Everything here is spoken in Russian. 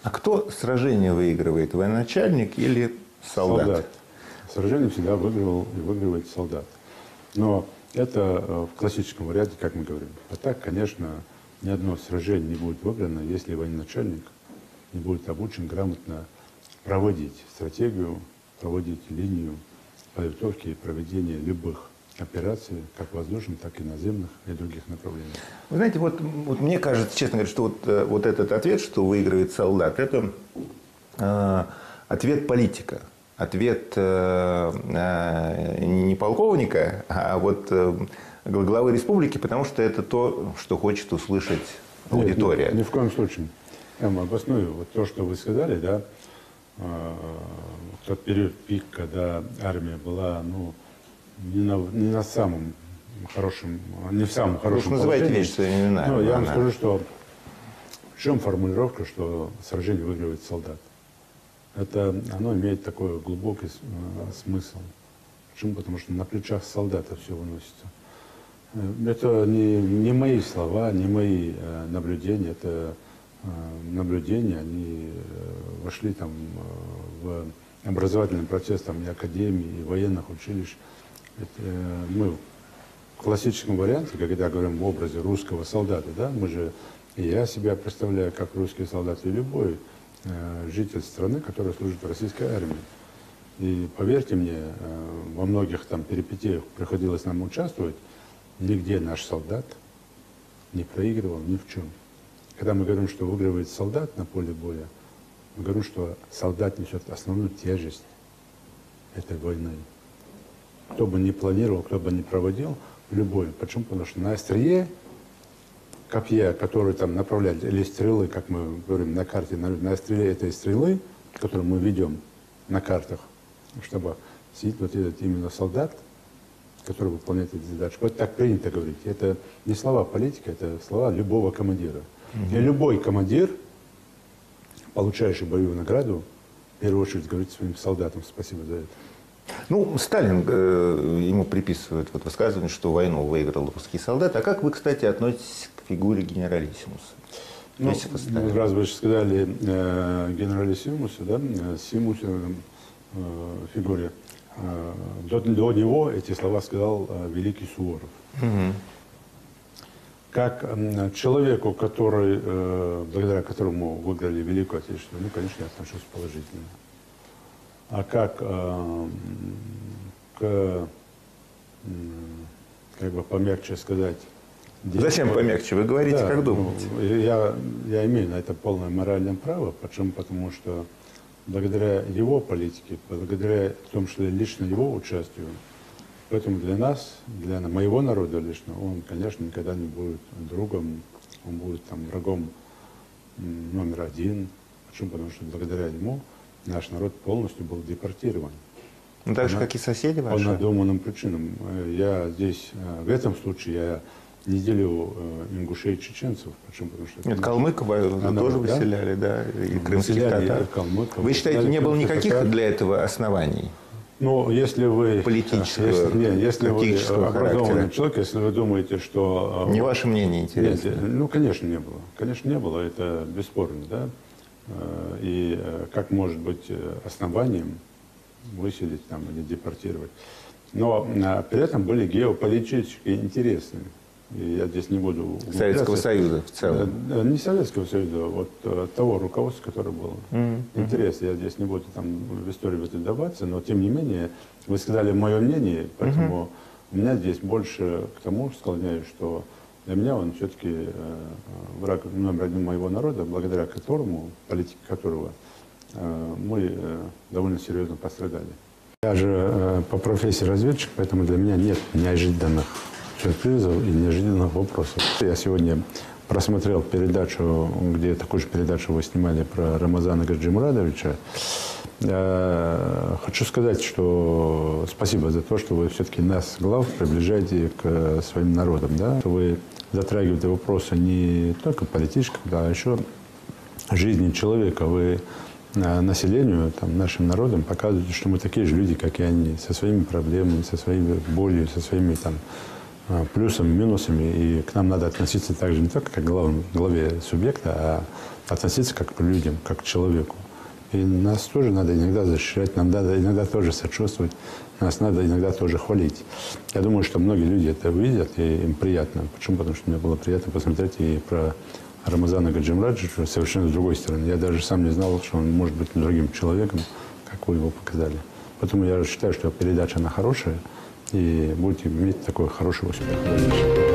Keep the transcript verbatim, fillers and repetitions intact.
А кто сражение выигрывает, военачальник или солдат? Солдат. Сражение всегда выигрывал и выигрывает солдат. Но это в классическом варианте, как мы говорим. А так, конечно, ни одно сражение не будет выиграно, если военачальник не будет обучен грамотно проводить стратегию, проводить линию подготовки и проведения любых операций, как воздушных, так и наземных и других направлений. Вы знаете, вот, вот мне кажется, честно говоря, что вот, вот этот ответ, что выигрывает солдат, это э, ответ политика. Ответ э, э, не полковника, а вот э, главы республики, потому что это то, что хочет услышать аудитория. Нет, ни, ни в коем случае. Я вам обосную вот то, что вы сказали, да, э, в тот период пик, когда армия была, ну, не на, не на самом хорошем, не в самом хорошем Вы называете вещи своими именами. Но я вам она... скажу, что в чем формулировка, что сражение выигрывает солдат. Это оно имеет такой глубокий э, смысл. Почему? Потому что на плечах солдата все выносится. Это не, не мои слова, не мои э, наблюдения, это э, наблюдения, они э, вошли там э, в образовательный процесс там, и академии, и военных училищ. Это, э, мы в классическом варианте, когда говорим в образе русского солдата, да, мы же, и я себя представляю как русский солдат, и любой э, житель страны, который служит в российской армии. И поверьте мне, э, во многих там перипетиях приходилось нам участвовать, нигде наш солдат не проигрывал ни в чем. Когда мы говорим, что выигрывает солдат на поле боя, мы говорим, что солдат несет основную тяжесть этой войны. Кто бы ни планировал, кто бы ни проводил, любой. Почему? Потому что на острие копья, которые там направляют, или стрелы, как мы говорим на карте, на, на острие этой стрелы, которую мы ведем на картах, чтобы сидит вот этот именно солдат, который выполняет эти задачи. Вот так принято говорить. Это не слова политика, это слова любого командира. Mm-hmm. И любой командир, получающий боевую награду, в первую очередь говорит своим солдатам спасибо за это. Ну, Сталин, э, ему приписывает вот высказывание, что войну выиграл русский солдат. А как вы, кстати, относитесь к фигуре генералиссимуса? Ну, раз вы же сказали э, генералиссимуса, да, Симуса, э, фигуре, э, до, до него эти слова сказал э, великий Суворов. Угу. Как э, человеку, который, э, благодаря которому выиграли Великую Отечественную, ну, конечно, я отношусь положительно. А как э, к, как бы помягче сказать... Зачем помягче? Вы говорите, да, как думаете. Ну, я, я имею на это полное моральное право. Почему? Потому что благодаря его политике, благодаря тому, что лично его участию, поэтому для нас, для моего народа лично, он, конечно, никогда не будет другом, он будет там врагом номер один. Почему? Потому что благодаря ему наш народ полностью был депортирован. Ну, так же, по, как и соседи ваши? По надуманным причинам. Я здесь, в этом случае, я не делю ингушей и чеченцев. Почему? Потому что... Нет, калмыков она, тоже да? выселяли, да, и крымских татар. Калмыков, вы считаете, не было никаких татар? Для этого оснований? Ну, если вы... Политического, если, нет, если вы образованный характера. человек, если вы думаете, что... Не ваше мнение интересно? Нет, ну, конечно, не было. Конечно, не было. Это бесспорно, да. И как может быть основанием выселить там, или депортировать. Но при этом были геополитические интересы. И я здесь не буду... Советского Союза в целом. Не Советского Союза, а вот того руководства, которое было. Mm-hmm. Интересно, я здесь не буду там в историю вдаваться, но тем не менее, вы сказали мое мнение, поэтому mm-hmm. у меня здесь больше к тому склоняюсь, что для меня он все-таки э, враг номер один моего народа, благодаря которому, политике которого, э, мы э, довольно серьезно пострадали. Я же э, по профессии разведчик, поэтому для меня нет неожиданных сюрпризов и неожиданных вопросов. Я сегодня просмотрел передачу, где такую же передачу вы снимали про Рамазана Гаджимурадовича. Хочу сказать, что спасибо за то, что вы все-таки нас, глав, приближаете к своим народам. Да? Вы затрагиваете вопросы не только политических, да, а еще жизни человека. Вы населению, там, нашим народам показываете, что мы такие же люди, как и они, со своими проблемами, со своей болью, со своими там, а, плюсами, минусами, и к нам надо относиться также не только как к главному, главе субъекта, а относиться как к людям, как к человеку. И нас тоже надо иногда защищать, нам надо иногда тоже сочувствовать, нас надо иногда тоже хвалить. Я думаю, что многие люди это увидят, и им приятно. Почему? Потому что мне было приятно посмотреть и про Рамазана Гаджимраджича совершенно с другой стороны. Я даже сам не знал, что он может быть другим человеком, как вы его показали. Поэтому я считаю, что передача, она хорошая, и будете иметь такой хороший успех.